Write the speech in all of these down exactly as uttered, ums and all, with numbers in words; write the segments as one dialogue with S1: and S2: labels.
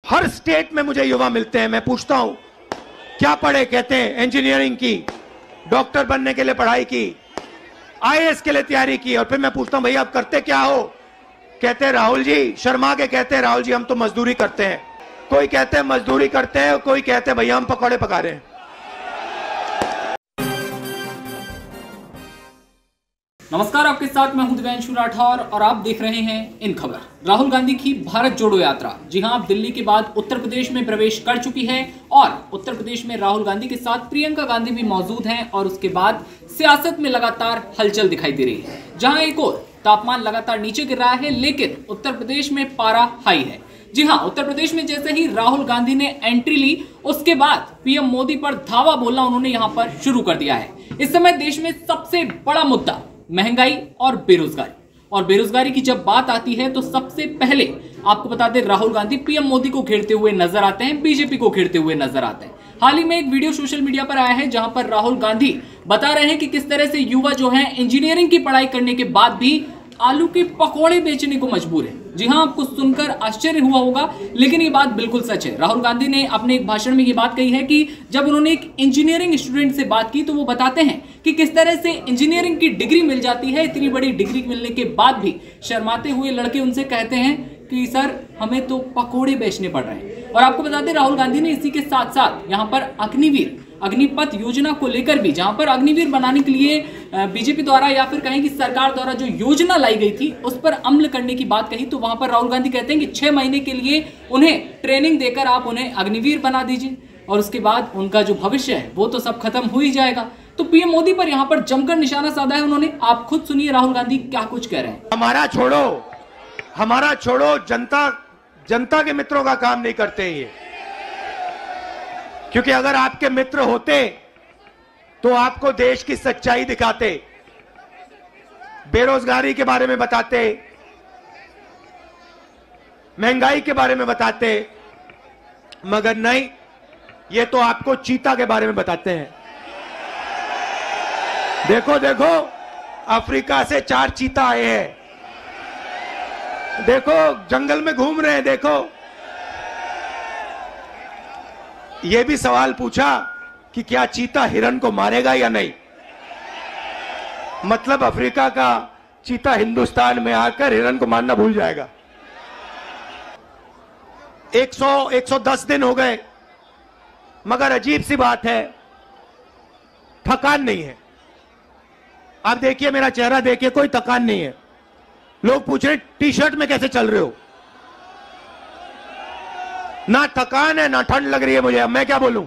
S1: हर state में मुझे युवा मिलते हैं, मैं पूछता हूं क्या पढ़े, कहते हैं इंजीनियरिंग की, डॉक्टर बनने के लिए पढ़ाई की, आईएएस के लिए तैयारी की, और फिर मैं पूछता हूं भैया आप करते क्या हो, कहते हैं राहुल जी, शर्मा के कहते हैं राहुल जी हम तो मजदूरी करते हैं। कोई कहते हैं मजदूरी करते हैं, कोई कहते हैं भैया हम पकौड़े पका रहे हैं।
S2: नमस्कार, आपके साथ मैं हूं दिव्यांशु राठौर और आप देख रहे हैं इन खबर। राहुल गांधी की भारत जोड़ो यात्रा जी हां, अब दिल्ली के बाद उत्तर प्रदेश में प्रवेश कर चुकी है और उत्तर प्रदेश में राहुल गांधी के साथ प्रियंका गांधी भी मौजूद हैं और उसके बाद सियासत में लगातार हलचल दिखाई दे रही है। जहां एक और तापमान लगातार नीचे गिर रहा है, लेकिन उत्तर प्रदेश में पारा हाई है। जी हां, उत्तर प्रदेश में जैसे ही राहुल गांधी ने एंट्री ली, उसके बाद पीएम मोदी पर धावा बोलना उन्होंने यहां पर शुरू कर दिया है। इस समय देश में सबसे बड़ा मुद्दा महंगाई और बेरोजगारी, और बेरोजगारी की जब बात आती है तो सबसे पहले आपको बता दें राहुल गांधी पीएम मोदी को घेरते हुए नजर आते हैं, बीजेपी को घेरते हुए नजर आते हैं। हाल ही में एक वीडियो सोशल मीडिया पर आया है जहां पर राहुल गांधी बता रहे हैं कि किस तरह से युवा जो है इंजीनियरिंग की पढ़ाई करने के बाद भी आलू के पकौड़े बेचने को मजबूर है। जी हां, आपको सुनकर आश्चर्य हुआ होगा, लेकिन ये बात बिल्कुल सच है। राहुल गांधी ने अपने एक भाषण में ये बात कही है कि जब उन्होंने एक इंजीनियरिंग स्टूडेंट से बात की तो वो बताते हैं कि किस तरह से इंजीनियरिंग की डिग्री मिल जाती है। इतनी बड़ी डिग्री मिलने के बाद भी शर्माते हुए लड़के उनसे कहते हैं कि सर हमें तो पकौड़े बेचने पड़ रहे हैं। और आपको बता दें राहुल गांधी ने इसी के साथ साथ यहाँ पर अग्निवीर अग्निपथ योजना को लेकर भी, जहां पर अग्निवीर बनाने के लिए बीजेपी द्वारा या फिर कहें कि सरकार द्वारा जो योजना लाई गई थी उस पर अमल करने की बात कही, तो वहां पर राहुल गांधी कहते हैं कि छह महीने के लिए उन्हें ट्रेनिंग देकर आप उन्हें अग्निवीर बना दीजिए और उसके बाद उनका जो भविष्य है वो तो सब खत्म हो ही जाएगा। तो पीएम मोदी पर यहाँ पर जमकर निशाना साधा है उन्होंने। आप खुद सुनिए राहुल गांधी क्या कुछ कह रहे हैं।
S1: हमारा छोड़ो हमारा छोड़ो जनता जनता के मित्रों का काम नहीं करते ये, क्योंकि अगर आपके मित्र होते तो आपको देश की सच्चाई दिखाते, बेरोजगारी के बारे में बताते, महंगाई के बारे में बताते, मगर नहीं, ये तो आपको चीता के बारे में बताते हैं। देखो देखो अफ्रीका से चार चीता आए हैं, देखो जंगल में घूम रहे हैं। देखो ये भी सवाल पूछा कि क्या चीता हिरण को मारेगा या नहीं, मतलब अफ्रीका का चीता हिंदुस्तान में आकर हिरण को मारना भूल जाएगा। एक सौ एक सौ दस दिन हो गए, मगर अजीब सी बात है थकान नहीं है। आप देखिए मेरा चेहरा देखिए, कोई थकान नहीं है। लोग पूछ रहे टी शर्ट में कैसे चल रहे हो, ना थकान है ना ठंड लग रही है मुझे, अब मैं क्या बोलूं।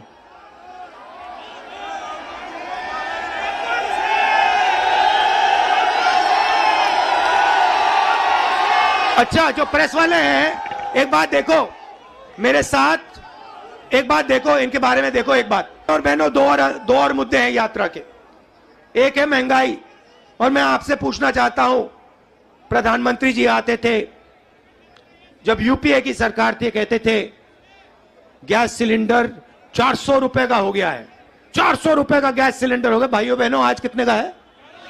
S1: अच्छा, जो प्रेस वाले हैं एक बात देखो मेरे साथ, एक बात देखो इनके बारे में देखो एक बात। और बहनों दो और दो और मुद्दे हैं यात्रा के। एक है महंगाई, और मैं आपसे पूछना चाहता हूं, प्रधानमंत्री जी आते थे जब यूपीए की सरकार थी, कहते थे गैस सिलेंडर चार सौ रुपए का हो गया है, चार सौ रुपए का गैस सिलेंडर हो गया। भाइयों बहनों आज कितने का है?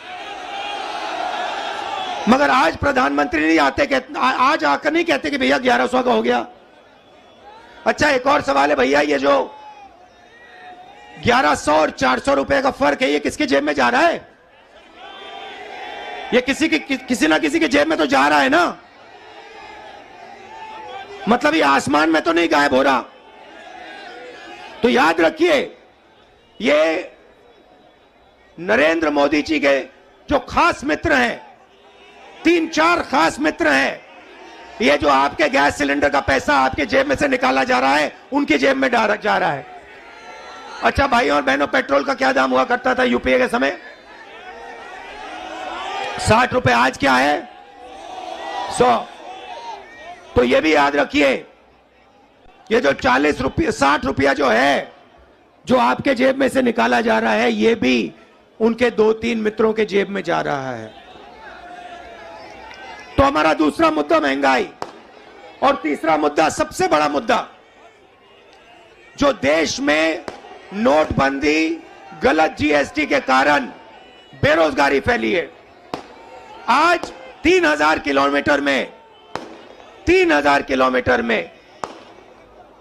S1: मगर आज प्रधानमंत्री नहीं आते, कहते आज आकर नहीं कहते कि भैया ग्यारह सौ का हो गया। अच्छा, एक और सवाल है भैया, ये जो ग्यारह सौ और चार सौ रुपए का फर्क है ये किसके जेब में जा रहा है? ये किसी की कि, किसी ना किसी के जेब में तो जा रहा है ना, मतलब ये आसमान में तो नहीं गायब हो रहा। तो याद रखिए, ये नरेंद्र मोदी जी के जो खास मित्र हैं, तीन चार खास मित्र हैं, ये जो आपके गैस सिलेंडर का पैसा आपके जेब में से निकाला जा रहा है उनकी जेब में जा रहा है। अच्छा भाइयों और बहनों, पेट्रोल का क्या दाम हुआ करता था यूपीए के समय? साठ रुपए, आज क्या है? सौ। तो ये भी याद रखिए, ये जो चालीस रुपये साठ रुपया जो है जो आपके जेब में से निकाला जा रहा है, ये भी उनके दो तीन मित्रों के जेब में जा रहा है। तो हमारा दूसरा मुद्दा महंगाई, और तीसरा मुद्दा सबसे बड़ा मुद्दा जो देश में नोटबंदी, गलत जीएसटी के कारण बेरोजगारी फैली है। आज तीन हजार किलोमीटर में तीन हजार किलोमीटर में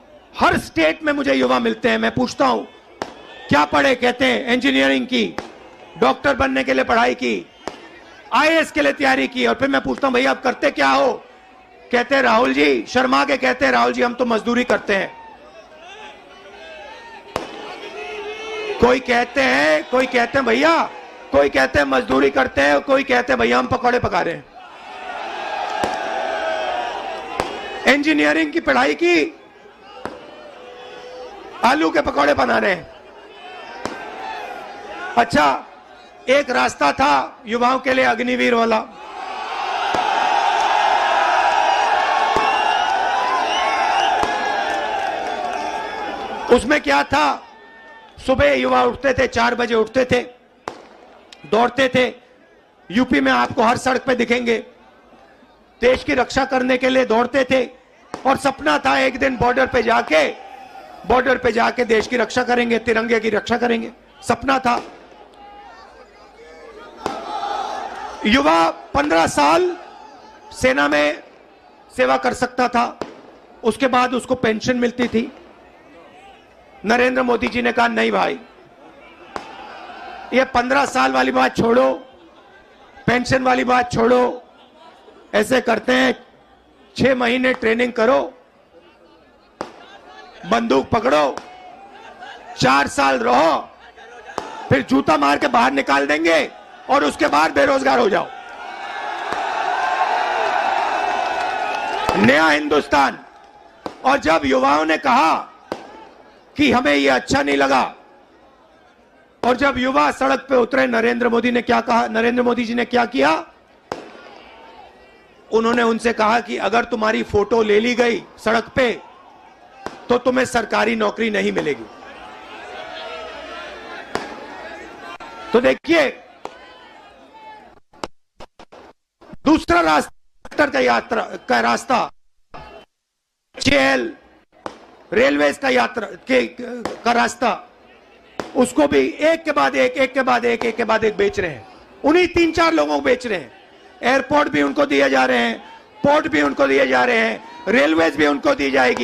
S1: हर स्टेट में मुझे युवा मिलते हैं, मैं पूछता हूं क्या पढ़े, कहते हैं इंजीनियरिंग की, डॉक्टर बनने के लिए पढ़ाई की, आईएएस के लिए तैयारी की। और फिर मैं पूछता हूं भैया आप करते क्या हो, कहते हैं राहुल जी, शर्मा के कहते हैं राहुल जी हम तो मजदूरी करते हैं। कोई कहते हैं कोई कहते हैं भैया कोई कहते हैं मजदूरी करते हैं, कोई कहते हैं भैया हम पकौड़े पका रहे हैं। इंजीनियरिंग की पढ़ाई की, आलू के पकौड़े बना रहे हैं। अच्छा, एक रास्ता था युवाओं के लिए अग्निवीर वाला, उसमें क्या था, सुबह युवा उठते थे, चार बजे उठते थे, दौड़ते थे। यूपी में आपको हर सड़क पे दिखेंगे, देश की रक्षा करने के लिए दौड़ते थे। और सपना था एक दिन बॉर्डर पे जाके बॉर्डर पे जाके देश की रक्षा करेंगे, तिरंगे की रक्षा करेंगे, सपना था। युवा पंद्रह साल सेना में सेवा कर सकता था, उसके बाद उसको पेंशन मिलती थी। नरेंद्र मोदी जी ने कहा नहीं भाई, ये पंद्रह साल वाली बात छोड़ो, पेंशन वाली बात छोड़ो, ऐसे करते हैं छह महीने ट्रेनिंग करो, बंदूक पकड़ो, चार साल रहो, फिर जूता मार के बाहर निकाल देंगे और उसके बाद बेरोजगार हो जाओ। नया हिंदुस्तान। और जब युवाओं ने कहा कि हमें यह अच्छा नहीं लगा, और जब युवा सड़क पे उतरे, नरेंद्र मोदी ने क्या कहा, नरेंद्र मोदी जी ने क्या किया, उन्होंने उनसे कहा कि अगर तुम्हारी फोटो ले ली गई सड़क पे तो तुम्हें सरकारी नौकरी नहीं मिलेगी। तो देखिए, दूसरा रास्ता का यात्रा का रास्ता जेल, रेलवे का यात्रा के का रास्ता, उसको भी एक के बाद एक एक के बाद एक एक के बाद एक बेच रहे हैं। उन्हीं तीन चार लोगों को बेच रहे हैं। एयरपोर्ट भी उनको दिए जा रहे हैं, पोर्ट भी उनको दिए जा रहे हैं, रेलवेज भी उनको दी जाएगी,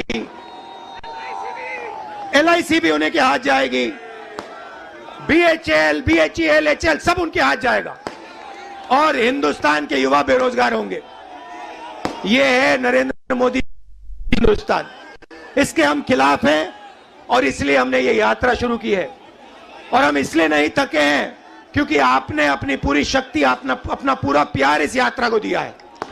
S1: एलआईसी भी उन्हीं के हाथ जाएगी, बीएचएल, बीएचईएल, एचएल सब उनके हाथ जाएगा, और हिंदुस्तान के युवा बेरोजगार होंगे। ये है नरेंद्र मोदी हिंदुस्तान। इसके हम खिलाफ हैं और इसलिए हमने ये यात्रा शुरू की है। और हम इसलिए नहीं थके हैं क्योंकि आपने अपनी पूरी शक्ति, अपना अपना पूरा प्यार इस यात्रा को दिया है।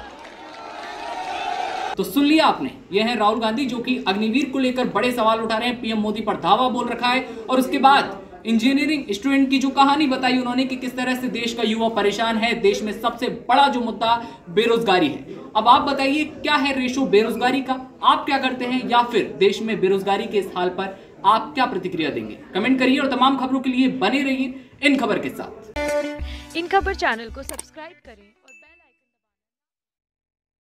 S2: तो सुन लिया आपने, ये है राहुल गांधी जो कि अग्निवीर को लेकर बड़े सवाल उठा रहे हैं, पीएम मोदी पर धावा बोल रखा है, और उसके बाद इंजीनियरिंग स्टूडेंट की जो कहानी बताई उन्होंने कि किस तरह से देश का युवा परेशान है। देश में सबसे बड़ा जो मुद्दा बेरोजगारी है। अब आप बताइए क्या है रेशो बेरोजगारी का, आप क्या करते हैं, या फिर देश में बेरोजगारी के इस हाल पर आप क्या प्रतिक्रिया देंगे? कमेंट करिए और तमाम खबरों के लिए बने रहिए इन खबर के साथ।
S3: इन खबर चैनल को सब्सक्राइब करें।